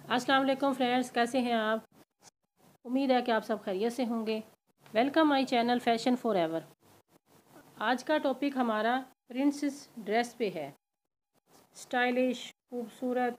अस्सलाम वालेकुम फ्रेंड्स, कैसे हैं आप। उम्मीद है कि आप सब खैरियत से होंगे। Welcome my channel fashion forever. आज का टॉपिक हमारा प्रिंसेस ड्रेस पे है। स्टाइलिश, खूबसूरत।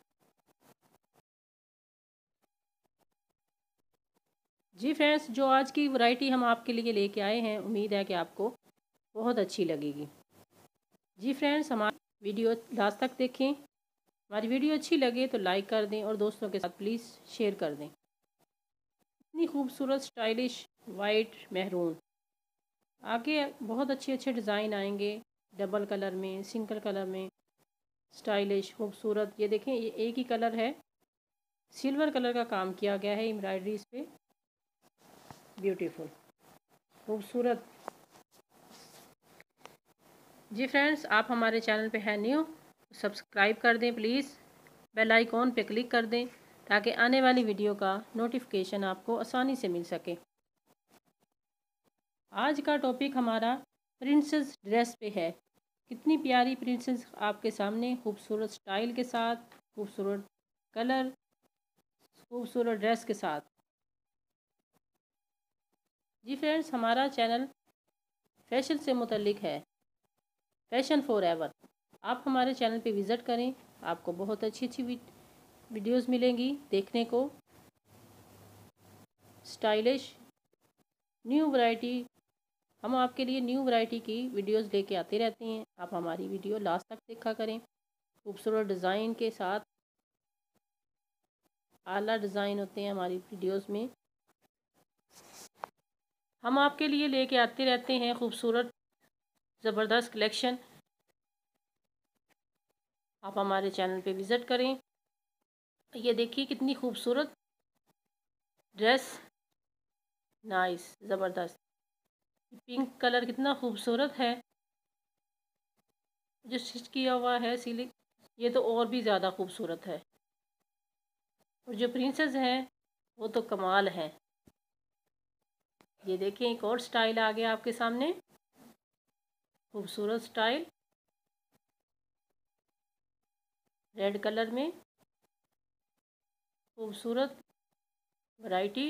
जी फ्रेंड्स, जो आज की वैरायटी हम आपके लिए लेके आए हैं, उम्मीद है कि आपको बहुत अच्छी लगेगी। जी फ्रेंड्स, हमारी वीडियो लास्ट तक देखें। हमारी वीडियो अच्छी लगे तो लाइक कर दें और दोस्तों के साथ प्लीज़ शेयर कर दें। इतनी खूबसूरत स्टाइलिश वाइट मेहरून, आगे बहुत अच्छे अच्छे डिज़ाइन आएंगे, डबल कलर में, सिंगल कलर में, स्टाइलिश खूबसूरत। ये देखें, ये एक ही कलर है, सिल्वर कलर का काम किया गया है एम्ब्रॉयडरीज पे। ब्यूटीफुल, खूबसूरत। जी फ्रेंड्स, आप हमारे चैनल पे हैं न्यू, सब्सक्राइब कर दें प्लीज़। बेल आइकॉन पे क्लिक कर दें ताकि आने वाली वीडियो का नोटिफिकेशन आपको आसानी से मिल सके। आज का टॉपिक हमारा प्रिंसेस ड्रेस पे है। कितनी प्यारी प्रिंसेस आपके सामने, खूबसूरत स्टाइल के साथ, खूबसूरत कलर, खूबसूरत ड्रेस के साथ। जी फ्रेंड्स, हमारा चैनल फैशन से मुतल्लिक है, फैशन फॉर एवर। आप हमारे चैनल पे विज़िट करें, आपको बहुत अच्छी अच्छी वीडियोस मिलेंगी देखने को। स्टाइलिश न्यू वैरायटी, हम आपके लिए न्यू वैरायटी की वीडियोस लेके आते रहते हैं। आप हमारी वीडियो लास्ट तक देखा करें। खूबसूरत डिज़ाइन के साथ, आला डिज़ाइन होते हैं हमारी वीडियोस में। हम आपके लिए लेके आते रहते हैं खूबसूरत ज़बरदस्त कलेक्शन। आप हमारे चैनल पे विज़िट करें। ये देखिए कितनी खूबसूरत ड्रेस, नाइस, ज़बरदस्त। पिंक कलर कितना खूबसूरत है, जो स्टिच किया हुआ है सिलिक, ये तो और भी ज़्यादा खूबसूरत है। और जो प्रिंसेस हैं वो तो कमाल है। ये देखें, एक और स्टाइल आ गया आपके सामने, खूबसूरत स्टाइल, रेड कलर में, खूबसूरत वैरायटी,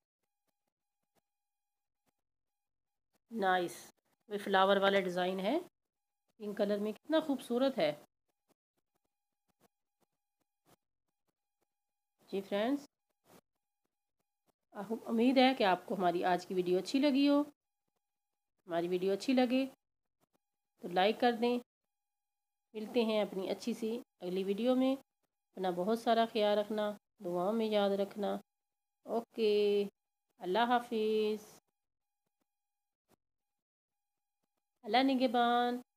नाइस। वे फ्लावर वाला डिज़ाइन है पिंक कलर में, कितना खूबसूरत है। जी फ्रेंड्स, उम्मीद है कि आपको हमारी आज की वीडियो अच्छी लगी हो। हमारी वीडियो अच्छी लगे तो लाइक कर दें। मिलते हैं अपनी अच्छी सी अगली वीडियो में। अपना बहुत सारा ख्याल रखना, दुआओं में याद रखना। ओके, अल्लाह हाफिज़, अल्लाह निगहबान।